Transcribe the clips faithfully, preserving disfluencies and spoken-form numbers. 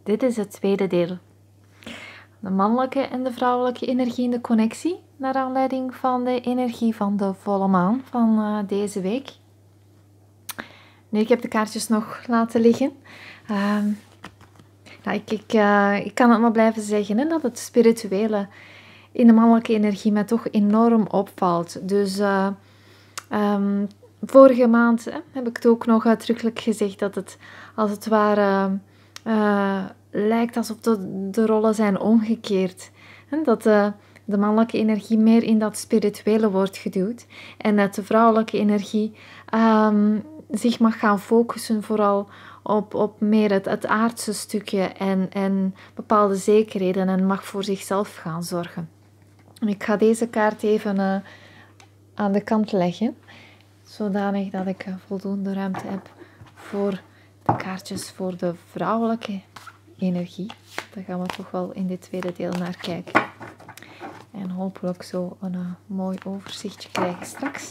Dit is het tweede deel. De mannelijke en de vrouwelijke energie in de connectie. Naar aanleiding van de energie van de volle maan van uh, deze week. Nu, ik heb de kaartjes nog laten liggen. Uh, nou, ik, ik, uh, ik kan het maar blijven zeggen, hè, dat het spirituele in de mannelijke energie mij toch enorm opvalt. Dus uh, um, vorige maand hè, heb ik het ook nog uitdrukkelijk gezegd dat het als het ware uh, lijkt alsof de, de rollen zijn omgekeerd. En dat uh, de mannelijke energie meer in dat spirituele wordt geduwd en dat de vrouwelijke energie um, zich mag gaan focussen vooral op, op meer het, het aardse stukje en, en bepaalde zekerheden en mag voor zichzelf gaan zorgen. Ik ga deze kaart even uh, aan de kant leggen, zodanig dat ik uh, voldoende ruimte heb voor de kaartjes voor de vrouwelijke energie. Daar gaan we toch wel in dit tweede deel naar kijken. En hopelijk zo een uh, mooi overzichtje krijgen straks.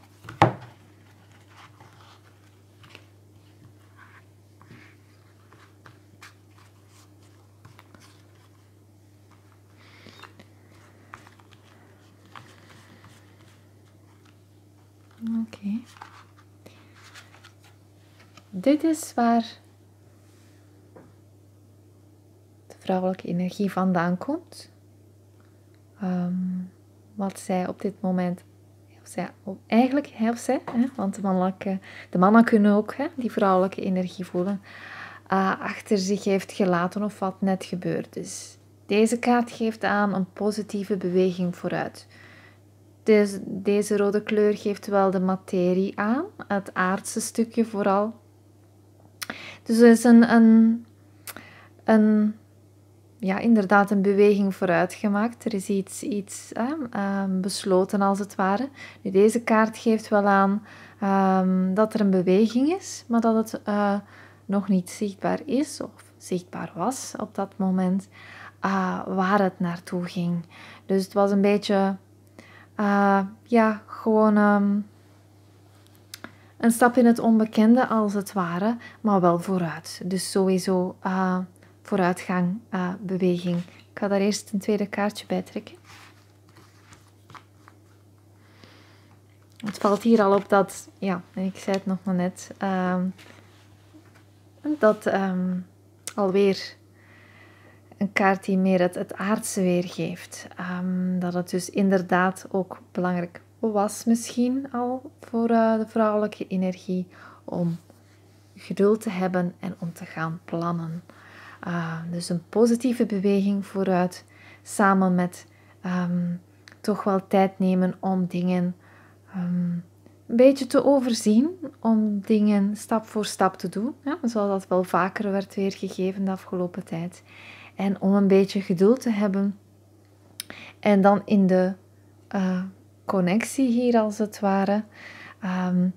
Oké. Okay. Dit is waar de vrouwelijke energie vandaan komt. Um, wat zij op dit moment, of zij, eigenlijk hij of zij, hè, want de, mannelijke, de mannen kunnen ook hè, die vrouwelijke energie voelen, uh, achter zich heeft gelaten of wat net gebeurd is. Deze kaart geeft aan een positieve beweging vooruit. Deze, deze rode kleur geeft wel de materie aan, het aardse stukje vooral. Dus er is een, een, een ja, inderdaad een beweging vooruit gemaakt. Er is iets, iets eh, uh, besloten als het ware. Nu, deze kaart geeft wel aan um, dat er een beweging is, maar dat het uh, nog niet zichtbaar is of zichtbaar was op dat moment uh, waar het naartoe ging. Dus het was een beetje, uh, ja, gewoon um, een stap in het onbekende als het ware, maar wel vooruit. Dus sowieso Uh, vooruitgang, uh, beweging. Ik ga daar eerst een tweede kaartje bij trekken. Het valt hier al op dat, ja, ik zei het nog maar net, uh, dat um, alweer een kaart die meer het, het aardse weergeeft. Um, dat het dus inderdaad ook belangrijk was misschien al voor uh, de vrouwelijke energie om geduld te hebben en om te gaan plannen. Uh, dus een positieve beweging vooruit, samen met um, toch wel tijd nemen om dingen um, een beetje te overzien, om dingen stap voor stap te doen, ja, zoals dat wel vaker werd weergegeven de afgelopen tijd. En om een beetje geduld te hebben en dan in de uh, connectie hier als het ware. Um,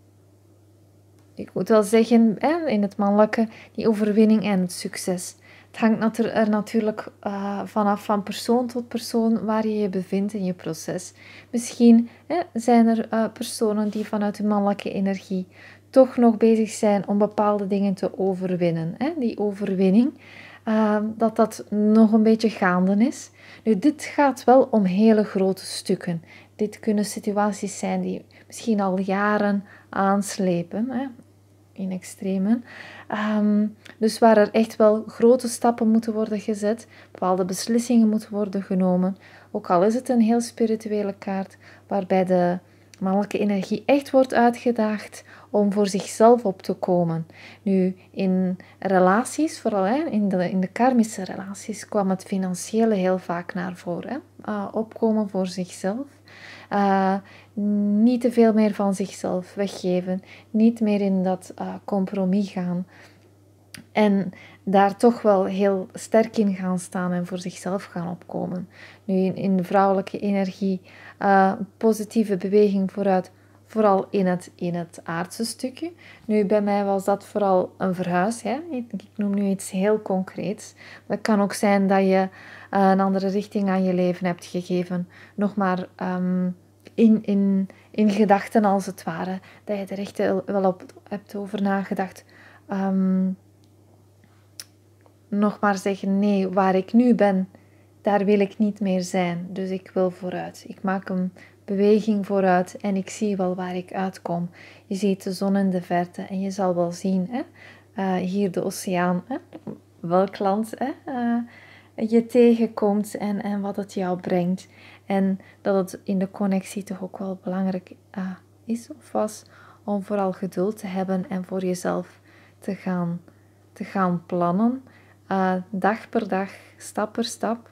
Ik moet wel zeggen, in het mannelijke, die overwinning en het succes. Het hangt er natuurlijk uh, vanaf van persoon tot persoon waar je je bevindt in je proces. Misschien hè, zijn er uh, personen die vanuit de mannelijke energie toch nog bezig zijn om bepaalde dingen te overwinnen. Hè? Die overwinning, uh, dat dat nog een beetje gaande is. Nu, dit gaat wel om hele grote stukken. Dit kunnen situaties zijn die misschien al jaren aanslepen, hè? In extremen. Um, dus waar er echt wel grote stappen moeten worden gezet, bepaalde beslissingen moeten worden genomen. Ook al is het een heel spirituele kaart, waarbij de mannelijke energie echt wordt uitgedaagd om voor zichzelf op te komen. Nu, in relaties, vooral hè, in, de, in de karmische relaties, kwam het financiële heel vaak naar voren. Hè? Uh, opkomen voor zichzelf. Uh, niet te veel meer van zichzelf weggeven. Niet meer in dat uh, compromis gaan. En daar toch wel heel sterk in gaan staan en voor zichzelf gaan opkomen. Nu in, in de vrouwelijke energie uh, positieve beweging vooruit. Vooral in het, in het aardse stukje. Nu, bij mij was dat vooral een verhuis. Hè? Ik, ik noem nu iets heel concreets. Dat kan ook zijn dat je uh, een andere richting aan je leven hebt gegeven. Nog maar um, in, in, in gedachten als het ware. Dat je er echt wel op hebt over nagedacht. Um, nog maar zeggen, nee, waar ik nu ben, daar wil ik niet meer zijn. Dus ik wil vooruit. Ik maak een beweging vooruit en ik zie wel waar ik uitkom. Je ziet de zon in de verte en je zal wel zien, hè? Uh, hier de oceaan, hè? Welk land hè? Uh, je tegenkomt en, en wat het jou brengt. En dat het in de connectie toch ook wel belangrijk uh, is of was om vooral geduld te hebben en voor jezelf te gaan, te gaan plannen. Uh, dag per dag, stap per stap.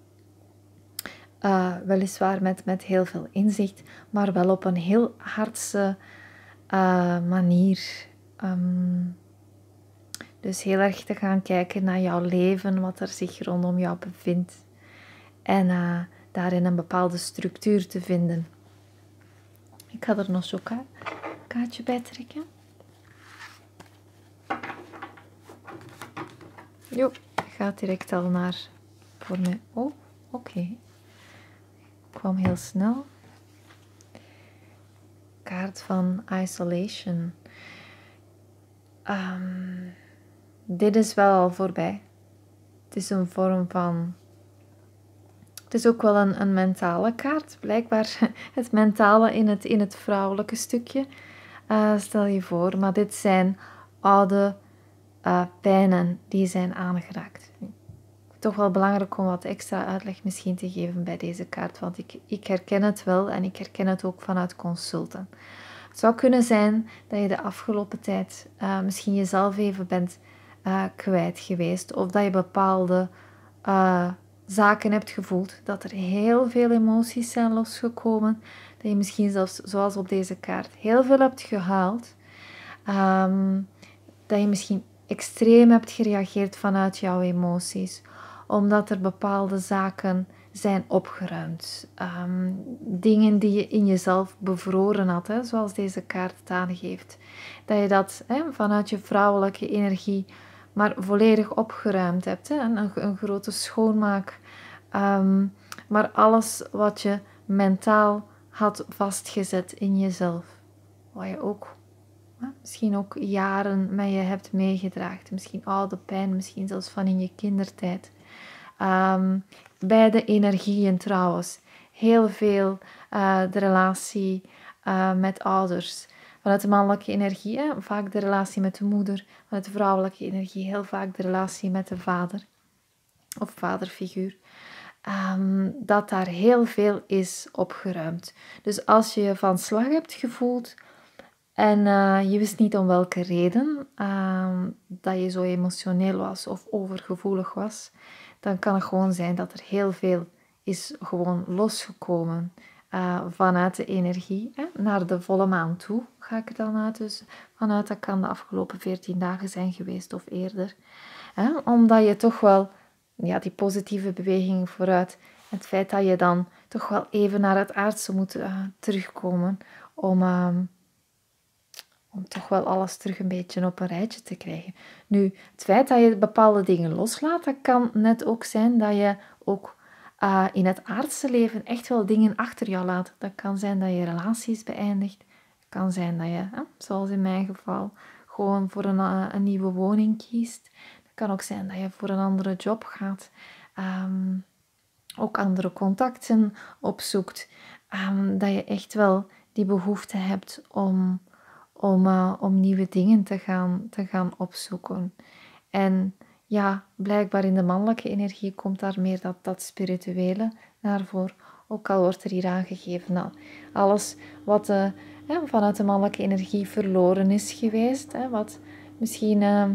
Uh, weliswaar met, met heel veel inzicht, maar wel op een heel hardse uh, manier. Um, dus heel erg te gaan kijken naar jouw leven, wat er zich rondom jou bevindt. En uh, daarin een bepaalde structuur te vinden. Ik ga er nog zo'n ka kaartje bij trekken. Jo, gaat direct al naar voor mij. Oh, oké. Okay. Kwam heel snel. Kaart van isolation. Um, dit is wel al voorbij. Het is een vorm van... Het is ook wel een, een mentale kaart. Blijkbaar het mentale in het, in het vrouwelijke stukje. Uh, stel je voor. Maar dit zijn oude uh, pijnen die zijn aangeraakt. Toch wel belangrijk om wat extra uitleg misschien te geven bij deze kaart. Want ik, ik herken het wel en ik herken het ook vanuit consulten. Het zou kunnen zijn dat je de afgelopen tijd uh, misschien jezelf even bent uh, kwijt geweest. Of dat je bepaalde uh, zaken hebt gevoeld. Dat er heel veel emoties zijn losgekomen. Dat je misschien zelfs, zoals op deze kaart, heel veel hebt gehuild. Um, dat je misschien extreem hebt gereageerd vanuit jouw emoties. Omdat er bepaalde zaken zijn opgeruimd. Um, dingen die je in jezelf bevroren had, hè, zoals deze kaart het aangeeft. Dat je dat hè, vanuit je vrouwelijke energie maar volledig opgeruimd hebt. Hè, een, een grote schoonmaak. Um, maar alles wat je mentaal had vastgezet in jezelf. Wat je ook, hè, misschien ook jaren met je hebt meegedragen. Misschien oude pijn, misschien zelfs van in je kindertijd. Um, beide energieën trouwens. Heel veel uh, de relatie uh, met ouders. Vanuit de mannelijke energie, hè, vaak de relatie met de moeder. Vanuit de vrouwelijke energie, heel vaak de relatie met de vader. Of vaderfiguur. Um, dat daar heel veel is opgeruimd. Dus als je je van slag hebt gevoeld en uh, je wist niet om welke reden uh, dat je zo emotioneel was of overgevoelig was, dan kan het gewoon zijn dat er heel veel is gewoon losgekomen uh, vanuit de energie. Hè, naar de volle maan toe ga ik het dan uit. Dus vanuit dat kan de afgelopen veertien dagen zijn geweest of eerder. Hè, omdat je toch wel ja, die positieve beweging vooruit, het feit dat je dan toch wel even naar het aardse moet uh, terugkomen om... Uh, om toch wel alles terug een beetje op een rijtje te krijgen. Nu, het feit dat je bepaalde dingen loslaat, dat kan net ook zijn dat je ook uh, in het aardse leven echt wel dingen achter jou laat. Dat kan zijn dat je relaties beëindigt. Het kan zijn dat je, uh, zoals in mijn geval, gewoon voor een, uh, een nieuwe woning kiest. Het kan ook zijn dat je voor een andere job gaat. Um, ook andere contacten opzoekt. Um, dat je echt wel die behoefte hebt om... Om, uh, om nieuwe dingen te gaan, te gaan opzoeken. En ja, blijkbaar in de mannelijke energie komt daar meer dat, dat spirituele naar voren. Ook al wordt er hier aangegeven dat alles wat uh, hè, vanuit de mannelijke energie verloren is geweest. Hè, wat misschien uh,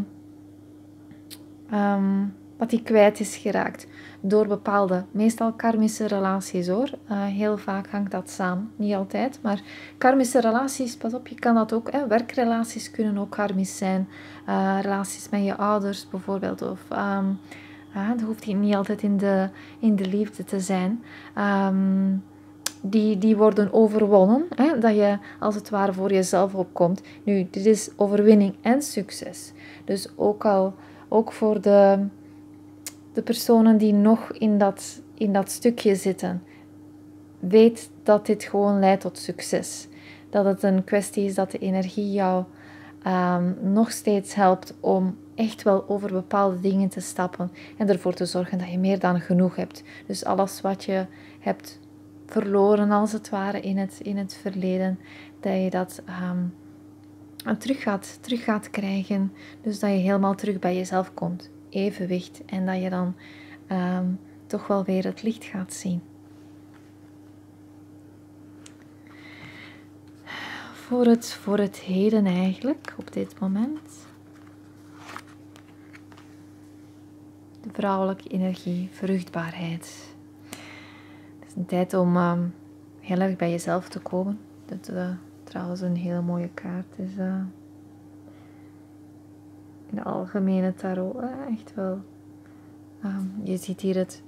um, wat die kwijt is geraakt. Door bepaalde, meestal karmische relaties hoor. Uh, heel vaak hangt dat samen. Niet altijd, maar karmische relaties, pas op, je kan dat ook. Hè. Werkrelaties kunnen ook karmisch zijn. Uh, relaties met je ouders bijvoorbeeld. Of um, uh, dat hoeft niet altijd in de, in de liefde te zijn. Um, die, die worden overwonnen. Hè, dat je als het ware voor jezelf opkomt. Nu, dit is overwinning en succes. Dus ook al, ook voor de... De personen die nog in dat, in dat stukje zitten, weet dat dit gewoon leidt tot succes. Dat het een kwestie is dat de energie jou um, nog steeds helpt om echt wel over bepaalde dingen te stappen en ervoor te zorgen dat je meer dan genoeg hebt. Dus alles wat je hebt verloren als het ware in het, in het verleden, dat je dat um, terug, gaat, terug gaat krijgen. Dus dat je helemaal terug bij jezelf komt. Evenwicht. En dat je dan um, toch wel weer het licht gaat zien. Voor het, voor het heden eigenlijk, op dit moment. De vrouwelijke energie, vruchtbaarheid. Het is een tijd om um, heel erg bij jezelf te komen. Dat is uh, trouwens een hele mooie kaart. Is, uh, in de algemene tarot uh, echt wel. Um, je ziet hier het,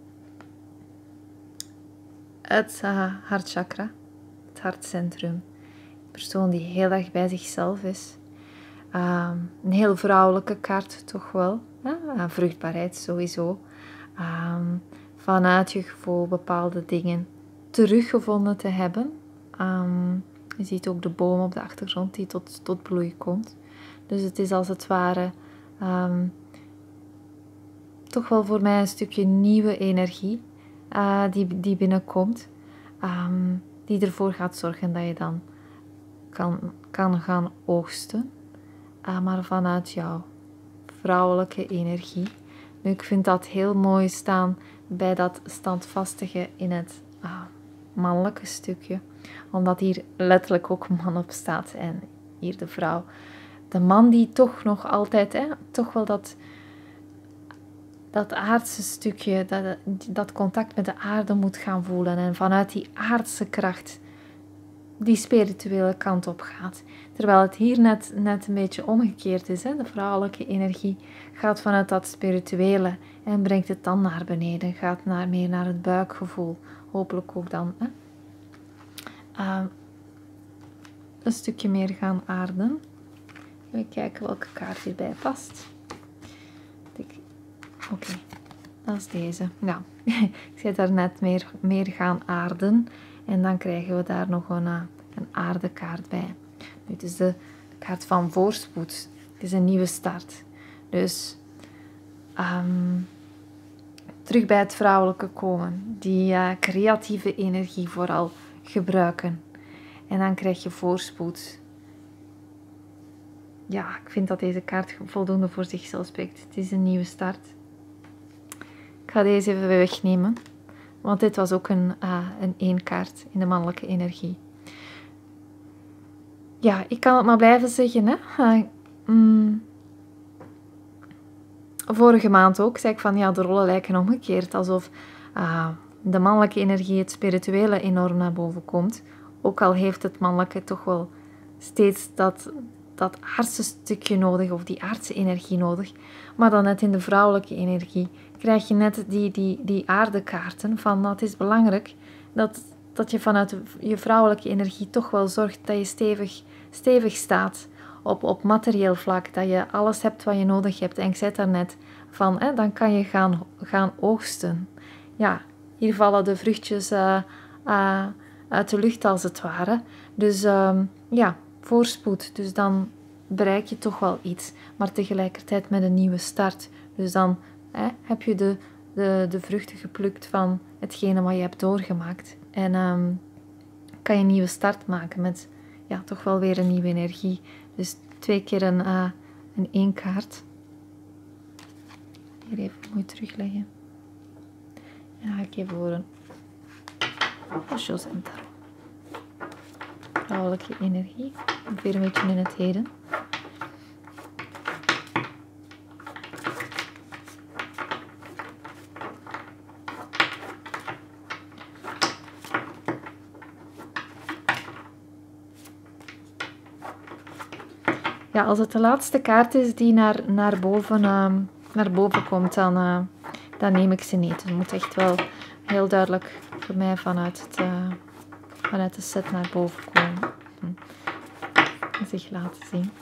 het uh, hartchakra, het hartcentrum. Een persoon die heel erg bij zichzelf is. Um, een heel vrouwelijke kaart toch wel. Uh, vruchtbaarheid sowieso. Um, vanuit je gevoel bepaalde dingen teruggevonden te hebben. Um, je ziet ook de boom op de achtergrond die tot, tot bloei komt. Dus het is als het ware um, toch wel voor mij een stukje nieuwe energie uh, die, die binnenkomt. Um, die ervoor gaat zorgen dat je dan kan, kan gaan oogsten. Uh, maar vanuit jouw vrouwelijke energie. Nu, ik vind dat heel mooi staan bij dat standvastige in het ah, mannelijke stukje. Omdat hier letterlijk ook man op staat. En hier de vrouw. De man die toch nog altijd, hè, toch wel dat, dat aardse stukje, dat, dat contact met de aarde moet gaan voelen. En vanuit die aardse kracht die spirituele kant op gaat. Terwijl het hier net, net een beetje omgekeerd is. Hè? De vrouwelijke energie gaat vanuit dat spirituele en brengt het dan naar beneden. Gaat naar, meer naar het buikgevoel. Hopelijk ook dan. Hè? Uh, een stukje meer gaan aarden. Even kijken welke kaart hierbij past. Oké, okay. Dat is deze. Nou, ik zei daar net meer, meer gaan aarden. En dan krijgen we daar nog een, een aardekaart bij. Nu, het is de, de kaart van voorspoed. Het is een nieuwe start. Dus um, terug bij het vrouwelijke komen. Die uh, creatieve energie vooral gebruiken. En dan krijg je voorspoed. Ja, ik vind dat deze kaart voldoende voor zichzelf spreekt. Het is een nieuwe start. Ik ga deze even wegnemen. Want dit was ook een, uh, een één kaart in de mannelijke energie. Ja, ik kan het maar blijven zeggen. Hè? Uh, mm, vorige maand ook zei ik van ja, de rollen lijken omgekeerd. Alsof uh, de mannelijke energie, het spirituele, enorm naar boven komt. Ook al heeft het mannelijke toch wel steeds dat, dat aardse stukje nodig. Of die aardse energie nodig. Maar dan net in de vrouwelijke energie krijg je net die, die, die aardekaarten van dat is belangrijk dat, dat je vanuit je vrouwelijke energie toch wel zorgt dat je stevig, stevig staat op, op materieel vlak, dat je alles hebt wat je nodig hebt. En ik zei daar net van, hè, dan kan je gaan, gaan oogsten. Ja, hier vallen de vruchtjes uh, uh, uit de lucht als het ware. Dus um, ja, voorspoed. Dus dan bereik je toch wel iets, maar tegelijkertijd met een nieuwe start. Dus dan Hè, heb je de, de, de vruchten geplukt van hetgene wat je hebt doorgemaakt. En um, kan je een nieuwe start maken met ja, toch wel weer een nieuwe energie. Dus twee keer een, uh, een één kaart. Hier even mooi terugleggen. En dan ga ik even voor een Josem Tarot. Vrouwelijke energie. Weer een beetje in het heden. Ja, als het de laatste kaart is die naar, naar, boven, uh, naar boven komt, dan, uh, dan neem ik ze niet. Het moet echt wel heel duidelijk voor mij vanuit, het, uh, vanuit de set naar boven komen. En zich laten zien.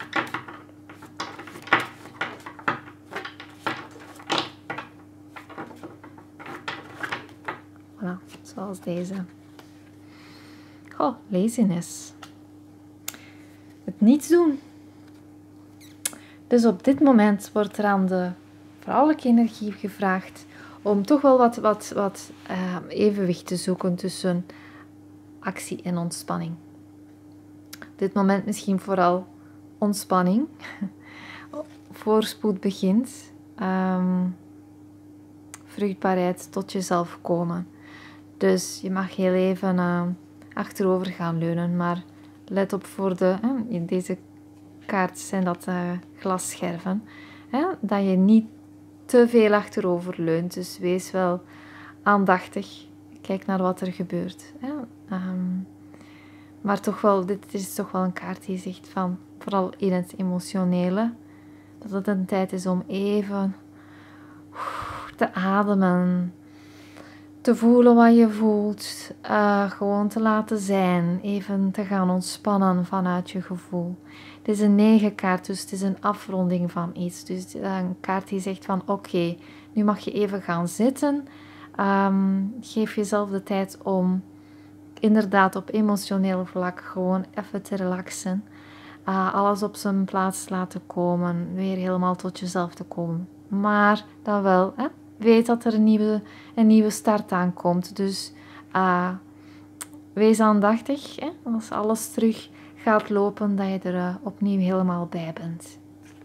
Voilà, zoals deze. Oh, laziness. Het niets doen. Dus op dit moment wordt er aan de vrouwelijke energie gevraagd om toch wel wat, wat, wat uh, evenwicht te zoeken tussen actie en ontspanning. Op dit moment misschien vooral ontspanning. Voorspoed begint. Um, vruchtbaarheid tot jezelf komen. Dus je mag heel even uh, achterover gaan leunen, maar let op voor de, uh, in deze kaart zijn dat uh, glasscherven, uh, dat je niet te veel achterover leunt. Dus wees wel aandachtig. Kijk naar wat er gebeurt. Uh, um, maar toch wel, dit is toch wel een kaart die zegt van, vooral in het emotionele, dat het een tijd is om even te ademen, te voelen wat je voelt, uh, gewoon te laten zijn, even te gaan ontspannen vanuit je gevoel. Het is een negen kaart, dus het is een afronding van iets. Dus een kaart die zegt van oké, okay, nu mag je even gaan zitten. Um, geef jezelf de tijd om inderdaad op emotioneel vlak gewoon even te relaxen. Uh, alles op zijn plaats laten komen, weer helemaal tot jezelf te komen. Maar dan wel, hè, weet dat er een nieuwe, een nieuwe start aankomt. Dus uh, wees aandachtig, hè, als alles terug gaat lopen, dat je er uh, opnieuw helemaal bij bent.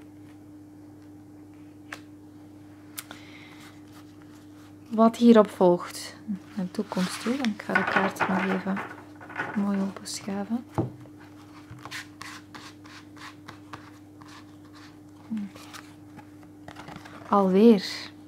Wat hierop volgt, naar de toekomst toe. Ik ga de kaart nog even mooi openschuiven. Alweer.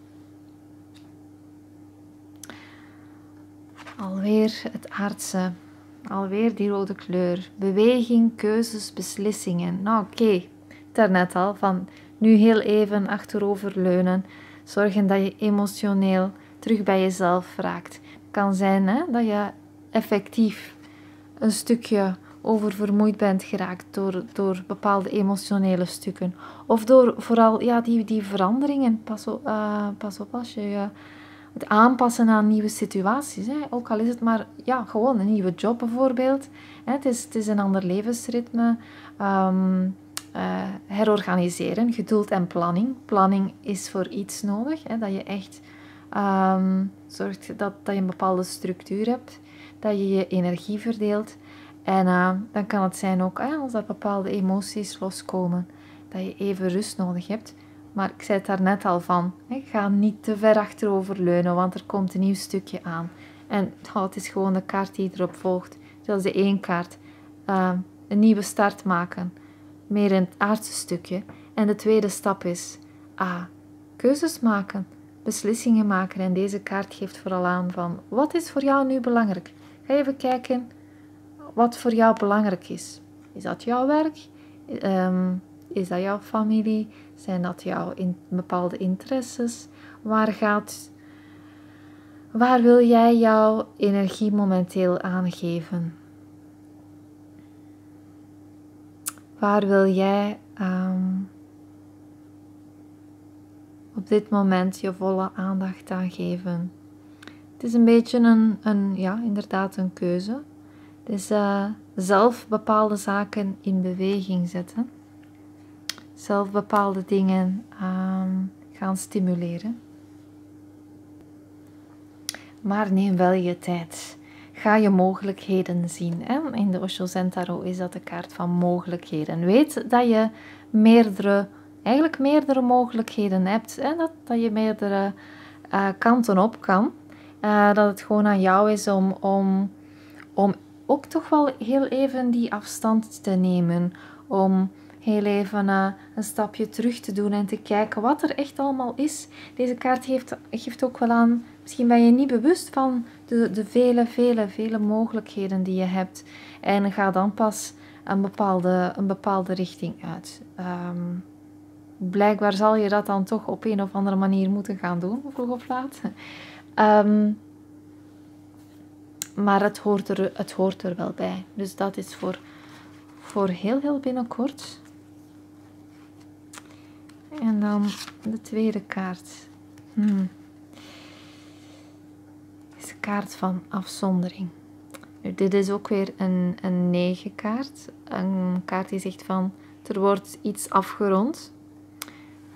Alweer het aardse. Alweer die rode kleur. Beweging, keuzes, beslissingen. Nou oké, okay. Daarnet al van nu heel even achterover leunen. Zorgen dat je emotioneel terug bij jezelf raakt. Het kan zijn hè, dat je effectief een stukje oververmoeid bent geraakt door, door bepaalde emotionele stukken. Of door vooral ja, die, die veranderingen. Pas op, uh, pas op als je uh, het aanpassen aan nieuwe situaties. Hè. Ook al is het maar ja, gewoon een nieuwe job bijvoorbeeld. Hè. Het, is, het is een ander levensritme. Um, uh, herorganiseren, geduld en planning. Planning is voor iets nodig. Hè, dat je echt um, zorgt dat, dat je een bepaalde structuur hebt. Dat je je energie verdeelt. En uh, dan kan het zijn ook, eh, als er bepaalde emoties loskomen, dat je even rust nodig hebt. Maar ik zei het daar net al van, hè, ga niet te ver achterover leunen, want er komt een nieuw stukje aan. En oh, het is gewoon de kaart die erop volgt. Dat is de één kaart. Uh, een nieuwe start maken. Meer in het aardse stukje. En de tweede stap is, ah, keuzes maken. Beslissingen maken. En deze kaart geeft vooral aan van, wat is voor jou nu belangrijk? Ga even kijken wat voor jou belangrijk is. Is dat jouw werk? Um, is dat jouw familie? Zijn dat jouw in, bepaalde interesses? Waar gaat, waar wil jij jouw energie momenteel aangeven? Waar wil jij um, op dit moment je volle aandacht aan geven? Het is een beetje een, een ja, inderdaad een keuze. Dus uh, zelf bepaalde zaken in beweging zetten. Zelf bepaalde dingen um, gaan stimuleren. Maar neem wel je tijd. Ga je mogelijkheden zien. Hè? In de Osho Zen Tarot is dat de kaart van mogelijkheden. Weet dat je meerdere, eigenlijk meerdere mogelijkheden hebt. Hè? Dat, dat je meerdere uh, kanten op kan. Uh, dat het gewoon aan jou is om, om, om ook toch wel heel even die afstand te nemen. Om heel even uh, een stapje terug te doen en te kijken wat er echt allemaal is. Deze kaart geeft, geeft ook wel aan, misschien ben je niet bewust van de, de vele, vele, vele mogelijkheden die je hebt. En ga dan pas een bepaalde, een bepaalde richting uit. Um, blijkbaar zal je dat dan toch op een of andere manier moeten gaan doen, vroeg of laat. Um, maar het hoort, er, het hoort er wel bij. Dus dat is voor, voor heel, heel binnenkort. En dan de tweede kaart. Hmm. Is de kaart van afzondering. Nu, dit is ook weer een, een negen kaart. Een kaart die zegt van, er wordt iets afgerond.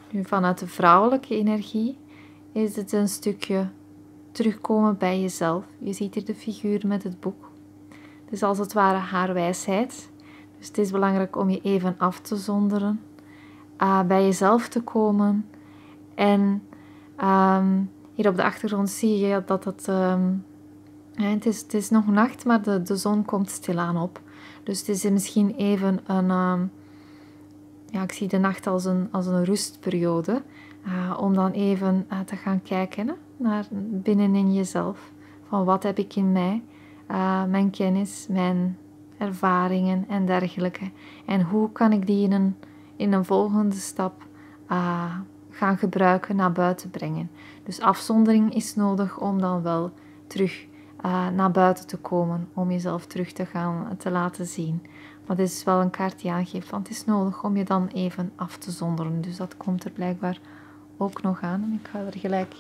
Nu, vanuit de vrouwelijke energie is het een stukje terugkomen bij jezelf. Je ziet hier de figuur met het boek. Het is als het ware haar wijsheid. Dus het is belangrijk om je even af te zonderen, uh, bij jezelf te komen. En um, hier op de achtergrond zie je dat het, um, ja, het, is, het is nog nacht, maar de, de zon komt stilaan op. Dus het is misschien even een, um, ja, ik zie de nacht als een, als een rustperiode. Uh, om dan even uh, te gaan kijken, hè, naar binnenin jezelf. Van wat heb ik in mij, uh, mijn kennis, mijn ervaringen en dergelijke. En hoe kan ik die in een, in een volgende stap uh, gaan gebruiken, naar buiten brengen. Dus afzondering is nodig om dan wel terug uh, naar buiten te komen. Om jezelf terug te gaan te laten zien. Maar dit is wel een kaart die aangeeft, want het is nodig om je dan even af te zonderen. Dus dat komt er blijkbaar ook nog aan. En ik ga er gelijk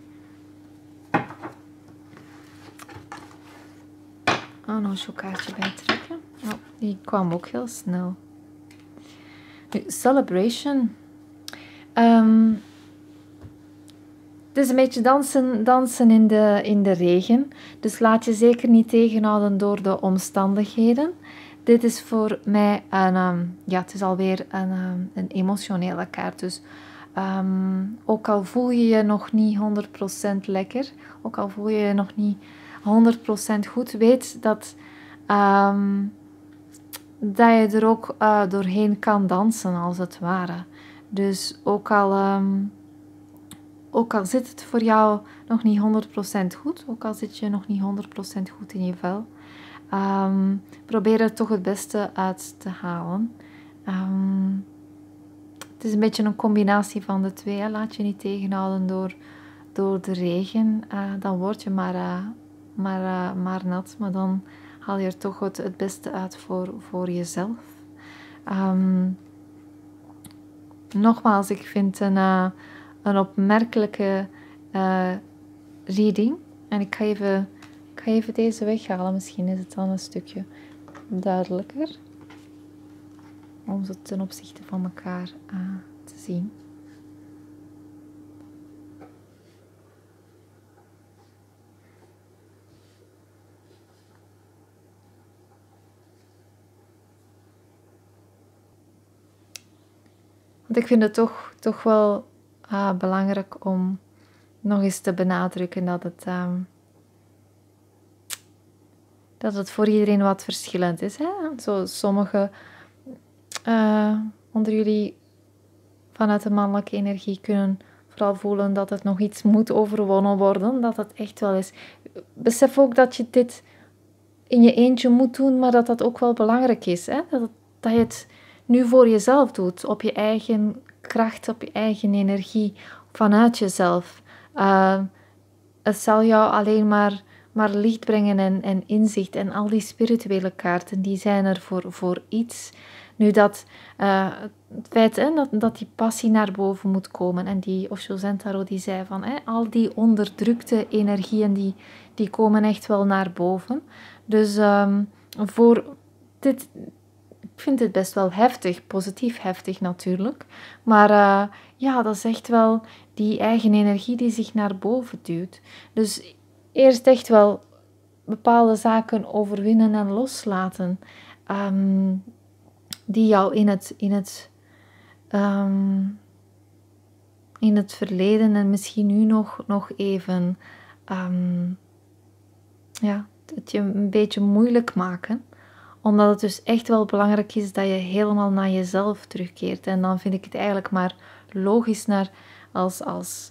oh, nog zo'n kaartje bij trekken. Oh, die kwam ook heel snel. Nu, celebration. Um, het is een beetje dansen, dansen in, de, in de regen. Dus laat je zeker niet tegenhouden door de omstandigheden. Dit is voor mij een, um, ja, het is alweer een, um, een emotionele kaart. Dus um, ook al voel je je nog niet honderd procent lekker, ook al voel je je nog niet honderd procent goed, weet dat, um, dat je er ook uh, doorheen kan dansen, als het ware. Dus ook al, um, ook al zit het voor jou nog niet honderd procent goed, ook al zit je nog niet honderd procent goed in je vel, um, probeer er toch het beste uit te halen. Um, het is een beetje een combinatie van de twee. Hè. Laat je niet tegenhouden door, door de regen. Uh, dan word je maar, uh, maar, uh, maar nat. Maar dan haal je er toch het, het beste uit voor, voor jezelf. Um, nogmaals, ik vind een, uh, een opmerkelijke uh, reading. En ik ga, even, ik ga even deze weghalen. Misschien is het dan een stukje duidelijker. Om ze ten opzichte van elkaar uh, te zien. Want ik vind het toch, toch wel uh, belangrijk om nog eens te benadrukken dat het, um, dat het voor iedereen wat verschillend is. Hè? Zo, sommige uh, onder jullie vanuit de mannelijke energie kunnen vooral voelen dat het nog iets moet overwonnen worden. Dat het echt wel is. Besef ook dat je dit in je eentje moet doen, maar dat dat ook wel belangrijk is. Hè? Dat, het, dat je het nu voor jezelf doet. Op je eigen kracht, op je eigen energie. Vanuit jezelf. Uh, het zal jou alleen maar, maar licht brengen en, en inzicht. En al die spirituele kaarten, die zijn er voor, voor iets. Nu dat uh, het feit hè, dat, dat die passie naar boven moet komen. En die Osho Zentaro die zei van hè, al die onderdrukte energieën die, die komen echt wel naar boven. Dus um, voor dit, ik vind het best wel heftig, positief heftig natuurlijk. Maar uh, ja, dat is echt wel die eigen energie die zich naar boven duwt. Dus eerst echt wel bepaalde zaken overwinnen en loslaten. Um, die jou in het, in het, um, in het verleden en misschien nu nog, nog even um, ja, het je een beetje moeilijk maken. Omdat het dus echt wel belangrijk is dat je helemaal naar jezelf terugkeert. En dan vind ik het eigenlijk maar logisch naar als, als,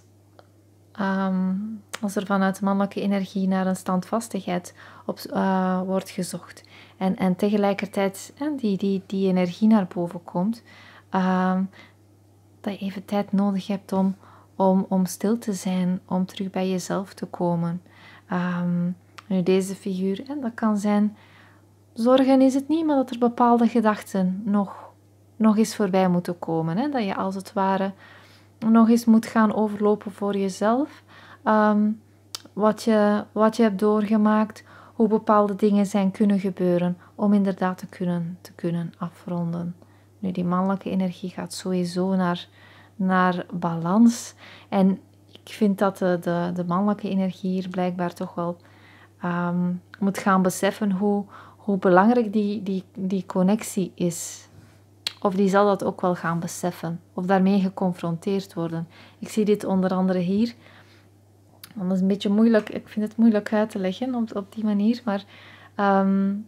um, als er vanuit mannelijke energie naar een standvastigheid op, uh, wordt gezocht. En, en tegelijkertijd hè, die, die, die energie naar boven komt. Um, dat je even tijd nodig hebt om, om, om stil te zijn. Om terug bij jezelf te komen. Um, nu deze figuur, hè, dat kan zijn... Zorgen is het niet, maar dat er bepaalde gedachten nog, nog eens voorbij moeten komen. Hè? Dat je als het ware nog eens moet gaan overlopen voor jezelf. Um, wat, je, wat je hebt doorgemaakt, hoe bepaalde dingen zijn kunnen gebeuren om inderdaad te kunnen, te kunnen afronden. Nu, die mannelijke energie gaat sowieso naar, naar balans. En ik vind dat de, de, de mannelijke energie hier blijkbaar toch wel um, moet gaan beseffen hoe, hoe belangrijk die, die, die connectie is. Of die zal dat ook wel gaan beseffen. Of daarmee geconfronteerd worden. Ik zie dit onder andere hier. Dat is een beetje moeilijk. Ik vind het moeilijk uit te leggen op, op die manier. Maar um,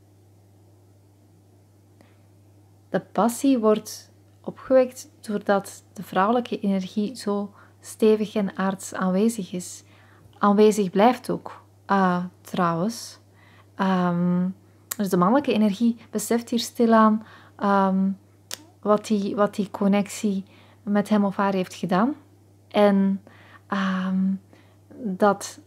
de passie wordt opgewekt doordat de vrouwelijke energie zo stevig en aards aanwezig is. Aanwezig blijft ook, uh, trouwens. Um, dus de mannelijke energie beseft hier stilaan um, wat, die, wat die connectie met hem of haar heeft gedaan. En um, dat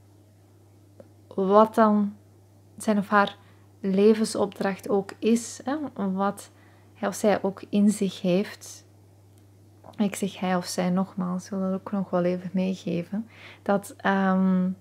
wat dan zijn of haar levensopdracht ook is, hè, wat hij of zij ook in zich heeft. Ik zeg hij of zij nogmaals, ik wil dat ook nog wel even meegeven. Dat um,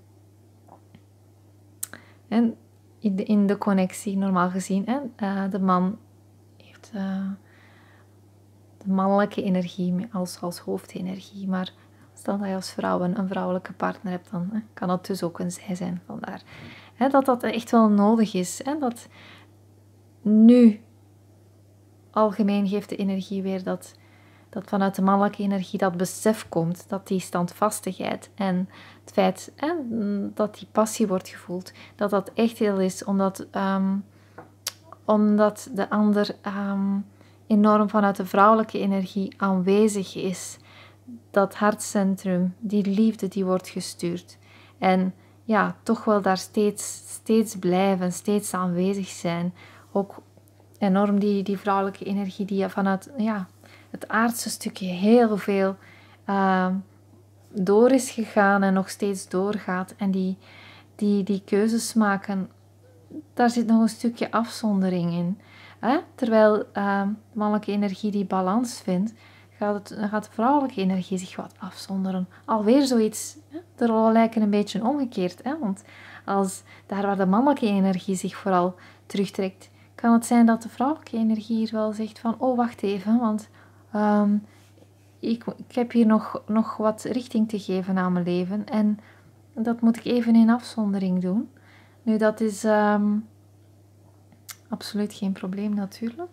en in, de, in de connectie, normaal gezien, hè, uh, de man heeft uh, de mannelijke energie als, als hoofdenergie. Maar stel dat je als vrouw een, een vrouwelijke partner hebt, dan hè, kan dat dus ook een zij zijn. Vandaar hè, dat dat echt wel nodig is. Hè, dat nu, algemeen geeft de energie weer dat... dat vanuit de mannelijke energie dat besef komt, dat die standvastigheid en het feit hè, dat die passie wordt gevoeld, dat dat echt heel is, omdat, um, omdat de ander um, enorm vanuit de vrouwelijke energie aanwezig is. Dat hartcentrum, die liefde, die wordt gestuurd. En ja, toch wel daar steeds, steeds blijven, steeds aanwezig zijn. Ook enorm die, die vrouwelijke energie die vanuit... ja, het aardse stukje heel veel uh, door is gegaan en nog steeds doorgaat. En die, die, die keuzes maken, daar zit nog een stukje afzondering in. Hè? Terwijl uh, de mannelijke energie die balans vindt, gaat, het, gaat de vrouwelijke energie zich wat afzonderen. Alweer zoiets, hè? De rollen lijken een beetje omgekeerd. Hè? Want als daar waar de mannelijke energie zich vooral terugtrekt, kan het zijn dat de vrouwelijke energie hier wel zegt van, oh wacht even, want... Um, ik, ik heb hier nog, nog wat richting te geven aan mijn leven en dat moet ik even in afzondering doen. Nu, dat is um, absoluut geen probleem natuurlijk.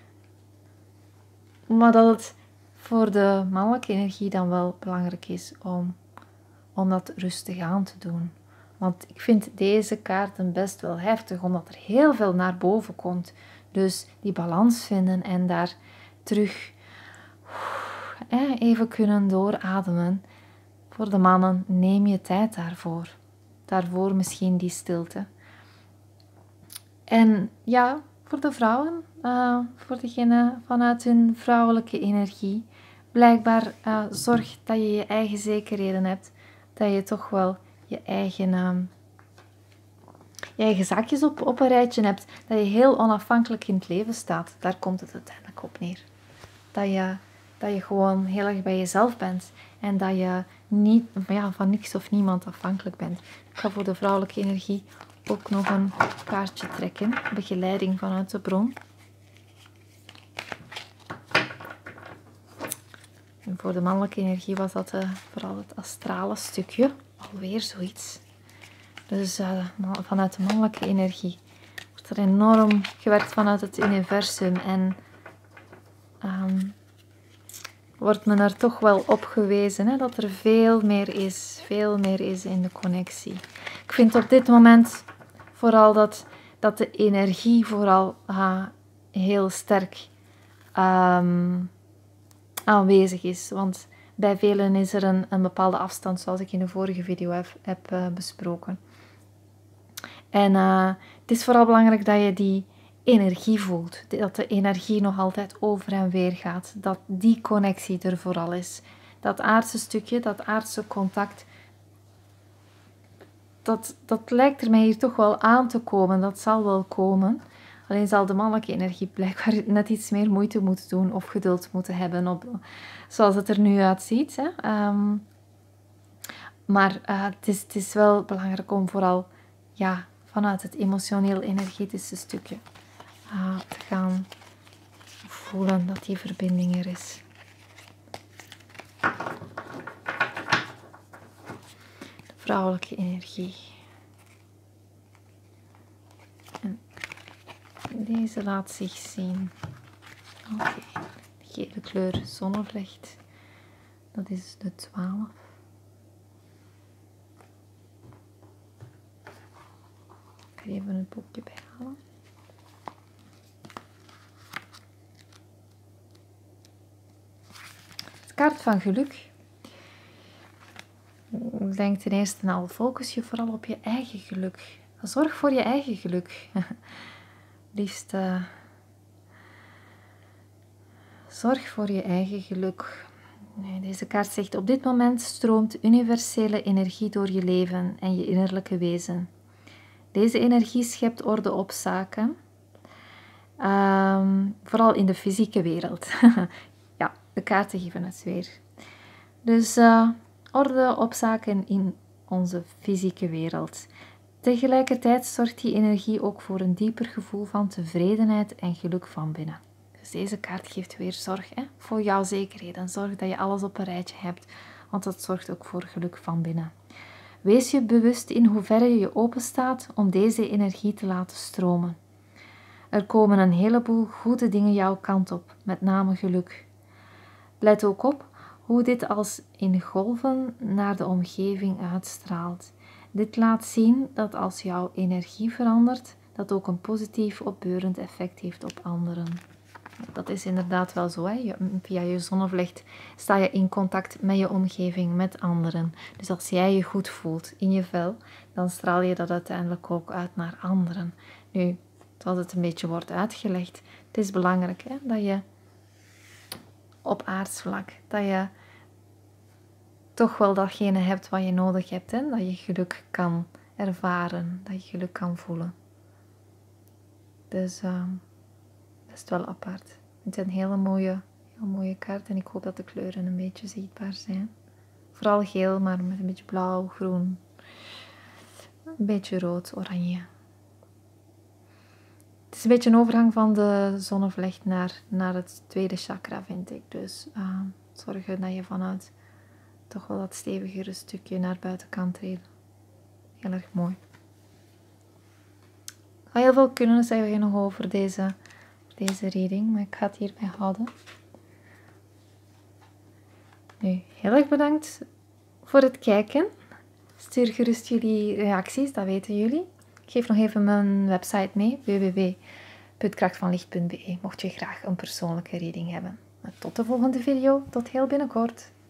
Maar dat het voor de mannelijke energie dan wel belangrijk is om, om dat rustig aan te doen. Want ik vind deze kaarten best wel heftig, omdat er heel veel naar boven komt. Dus die balans vinden en daar terug... even kunnen doorademen. Voor de mannen, neem je tijd daarvoor. Daarvoor misschien die stilte. En ja, voor de vrouwen, uh, voor degene vanuit hun vrouwelijke energie, blijkbaar uh, zorg dat je je eigen zekerheden hebt. Dat je toch wel je eigen, uh, je eigen zaakjes op, op een rijtje hebt. Dat je heel onafhankelijk in het leven staat. Daar komt het uiteindelijk op neer. Dat je... Dat je gewoon heel erg bij jezelf bent. En dat je niet, ja, van niks of niemand afhankelijk bent. Ik ga voor de vrouwelijke energie ook nog een kaartje trekken. Begeleiding vanuit de bron. En voor de mannelijke energie was dat uh, vooral het astrale stukje. Alweer zoiets. Dus uh, vanuit de mannelijke energie wordt er enorm gewerkt vanuit het universum. En... Um, wordt men er toch wel op gewezen, hè, dat er veel meer is, veel meer is in de connectie. Ik vind op dit moment vooral dat, dat de energie vooral uh, heel sterk um, aanwezig is. Want bij velen is er een, een bepaalde afstand, zoals ik in de vorige video heb, heb uh, besproken. En uh, het is vooral belangrijk dat je die energie voelt. Dat de energie nog altijd over en weer gaat. Dat die connectie er vooral is. Dat aardse stukje, dat aardse contact, dat, dat lijkt er mij hier toch wel aan te komen. Dat zal wel komen. Alleen zal de mannelijke energie blijkbaar net iets meer moeite moeten doen of geduld moeten hebben, op, zoals het er nu uitziet. Hè. Um, maar uh, het, is, het is wel belangrijk om vooral ja, vanuit het emotioneel-energetische stukje uh, te gaan voelen dat die verbinding er is. vrouwelijke energie. En deze laat zich zien. Oké, okay. De gele kleur zonnevlecht. Dat is de twaalf. Ik ga even een boekje bijhalen. De kaart van geluk. Ik denk ten eerste al, focus je vooral op je eigen geluk. Zorg voor je eigen geluk. Liefst uh, zorg voor je eigen geluk. Deze kaart zegt, op dit moment stroomt universele energie door je leven en je innerlijke wezen. Deze energie schept orde op zaken, um, vooral in de fysieke wereld. Ja, de kaarten geven het weer. Dus uh, orde op zaken in onze fysieke wereld. Tegelijkertijd zorgt die energie ook voor een dieper gevoel van tevredenheid en geluk van binnen. Dus deze kaart geeft weer zorg hè, voor jouw zekerheden. Zorg dat je alles op een rijtje hebt, want dat zorgt ook voor geluk van binnen. Wees je bewust in hoeverre je je openstaat om deze energie te laten stromen. Er komen een heleboel goede dingen jouw kant op, met name geluk. Let ook op hoe dit als in golven naar de omgeving uitstraalt. Dit laat zien dat als jouw energie verandert, dat ook een positief opbeurend effect heeft op anderen. Dat is inderdaad wel zo. Hè? Je, via je zonnevlecht sta je in contact met je omgeving, met anderen. Dus als jij je goed voelt in je vel, dan straal je dat uiteindelijk ook uit naar anderen. Nu, zoals het een beetje wordt uitgelegd, het is belangrijk hè, dat je op aardsvlak, dat je toch wel datgene hebt wat je nodig hebt. Hè? Dat je geluk kan ervaren, dat je geluk kan voelen. Dus uh, dat is wel apart. Het is een hele mooie, heel mooie kaart en ik hoop dat de kleuren een beetje zichtbaar zijn. Vooral geel, maar met een beetje blauw, groen, een beetje rood, oranje. Het is een beetje een overgang van de zonnevlecht naar, naar het tweede chakra, vind ik. Dus uh, zorgen dat je vanuit toch wel dat stevigere stukje naar buiten kan treden. Heel erg mooi. Ik ga heel veel kunnen zeggen nog over deze, deze reading, maar ik ga het hierbij houden. Nu, heel erg bedankt voor het kijken. Stuur gerust jullie reacties, dat weten jullie. Ik geef nog even mijn website mee, w w w punt krachtvanlicht punt b e, mocht je graag een persoonlijke reading hebben. Tot de volgende video, tot heel binnenkort.